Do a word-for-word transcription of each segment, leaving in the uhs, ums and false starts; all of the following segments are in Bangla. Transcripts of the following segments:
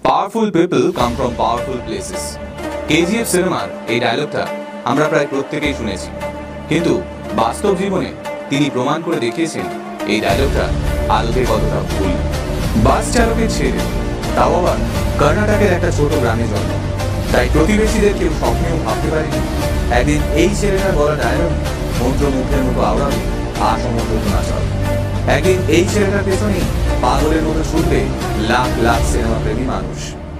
Powerful people come from powerful places. KGF সিনেমার এই ডায়লগটা আমরা প্রায় প্রত্যেকেই শুনেছি, কিন্তু বাস্তব জীবনে তিনি প্রমাণ করে দেখিয়েছেন এই ডায়লগটা আদতে কতটা ভুল। বাস চালকের ছেলে, তাও আবার কর্ণাটকের একটা ছোট গ্রামে জন্ম, তাই প্রতিবেশীদের কেউ স্বপ্নেও ভাবতে পারেনি একদিন এই ছেলেটার বলা ডায়লগ মন্ত্রমুগ্ধের মতো আওড়াবে আসমন্ত চল। একদিন এই ছেলেটার পেছনে পাগলের মতো ছুটবে লাখ লাখ সিনেমা প্রেমী মানুষ।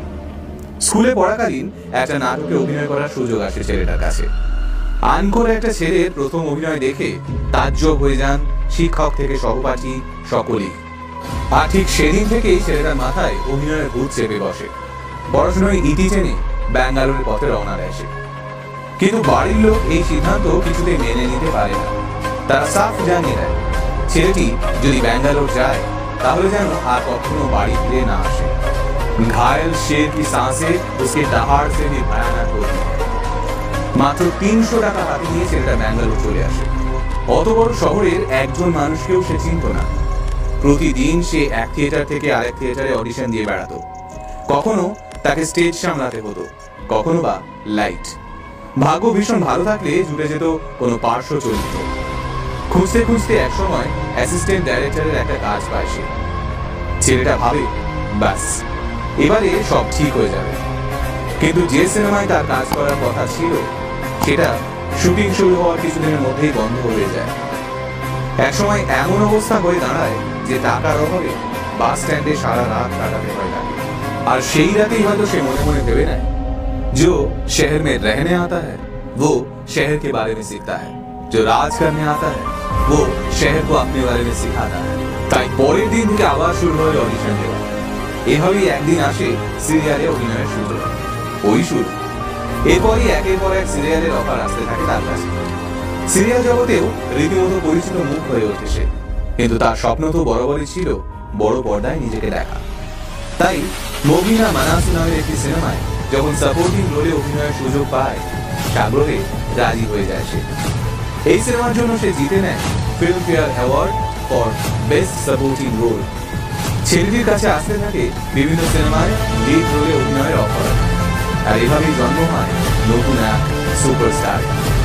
স্কুলে পড়াকালীন একটা নাটকে অভিনয় করার সুযোগ আসে ছেলেটার কাছে। আন করে একটা ছেলের প্রথম অভিনয় দেখে তাজ্জব হয়ে যান শিক্ষক থেকে সহপাঠী সকলেই। আর ঠিক সেদিন থেকেই ছেলেটার মাথায় অভিনয়ের ভূত চেপে বসে। পড়াশোনায় ইতি টেনে ব্যাঙ্গালোরের পথে রওনা দেয় সে। কিন্তু বাড়ির লোক এই সিদ্ধান্ত কিছুতে মেনে নিতে পারে না। তারা সাফ জানিয়ে দেয় ছেলেটি যদি ব্যাঙ্গালোর যায় তাহলে যেন আর কখনো বাড়ি ফিরে না আসে। ঘায়েল শের কি सांसें उसके दहाड़ से भी भयानक होती है। মাত্র তিনশো টাকা হাতে নিয়ে ছেলেটা ব্যাঙ্গালোর চলে আসে। অত বড় শহরের একজন মানুষকেও সে চিনত না। প্রতিদিন সে এক থিয়েটার থেকে আরেক থিয়েটারে অডিশন দিয়ে বেড়াতো। কখনো তাকে স্টেজ সামলাতে হতো, কখনো বা লাইট। ভাগ্য ভীষণ ভালো থাকলে জুড়ে যেত কোনো পার্শ্ব চরিত্র। খুঁজতে খুঁজতে এক সময় অ্যাসিস্ট্যান্ট ডাইরেক্টরের একটা কাজ পায় সে। ছেলেটা ভাবে ব্যাস এবারে সব ঠিক হয়ে যাবে। কিন্তু যে সিনেমায় তার কাজ করার কথা ছিল সেটা শুটিং শুরু হওয়ার কিছুদিনের মধ্যেই বন্ধ হয়ে যায়। এক সময় এমন অবস্থা হয়ে দাঁড়ায় যে টাকার অভাবে বাস স্ট্যান্ডে সারা রাত কাটাতে হয় তাকে। আর সেই রাতেই হয়তো সে মনে মনে ভেবে নেয় जो शहर में रहने आता है वो शहर के बारे में सीखता है, जो राज करने आता है वो शहर को अपने बारे में सिखाता है। তাই পরের দিন থেকে আবার শুরু হয় অডিশন দেওয়া। এভাবেই একদিন আসে সিরিয়ালে অভিনয়ের সুযোগ। ওই শুরু। এরপরই একের পর এক সিরিয়ালের অফার আসতে থাকে তার কাছে। সিরিয়াল জগতেও রীতিমতো পরিচিত মুখ হয়ে ওঠে সে। কিন্তু তার স্বপ্ন তো বরাবরই ছিল বড় পর্দায় নিজেকে দেখা। তাই মগিনা মানাসি নামের একটি সিনেমায় যখন সাপোর্টিং রোলে অভিনয়ের সুযোগ পায় সাগরে রাজি হয়ে যায় সে। এই সিনেমার জন্য সে জিতে নেয় Filmfare award for best supporting role. ছেলেটির কাছে আসতে থাকে বিভিন্ন সিনেমায় লিড রোলে অভিনয়ের অফার। আর এভাবেই জন্ম হয় নতুন এক সুপারস্টার।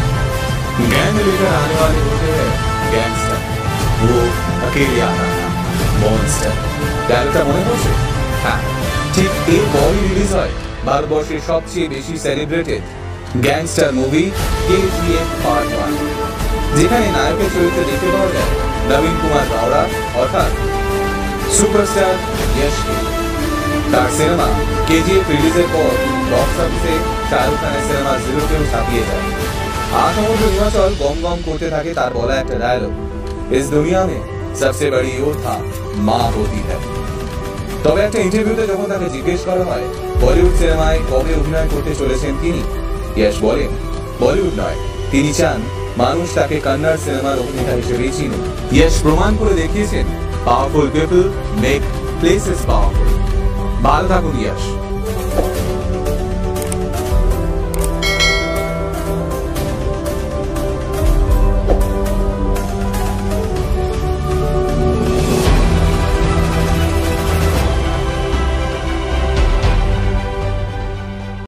गैंग लेकर आने वाले होते हैं गैंगस्टर, वो अकेले आता था मॉन्स्टर। ডায়লগটা মনে পড়ছে? হ্যাঁ, ঠিক এরপরই রিলিজ হয় ভারতবর্ষের সবচেয়ে বেশি celebrated gangster movie KGF part one, যেখানে নায়কের চরিত্রে দেখতে পাওয়া যায় নবীন কুমার গাওড়া অর্থাৎ সুপারস্টার ইয়শকে। তার সিনেমা কেজিএফ রিলিজের পর বক্স অফিসে শাহরুখ খানের সিনেমা জিরোকেও ছাপিয়ে যায়। আসমুদ্র হিমাচল গম গম করতে থাকে তার বলা একটা ডায়লগ, ইস দুনিয়া মে সবসে বড়ি যোদ্ধা মা হোতি হ্যায়। তবে একটা ইন্টারভিউতে যখন তাকে জিজ্ঞেস করা হয় বলিউড সিনেমায় কবে অভিনয় করতে চলেছেন তিনি, ইয়শ বলেন বলিউড নয়, তিনি চান মানুষ তাকে কন্নড় সিনেমার অভিনেতা হিসেবেই চিনুক। ইয়শ প্রমাণ করে দেখিয়েছেন powerful people make places powerful. ভালো থাকুন ইয়শ।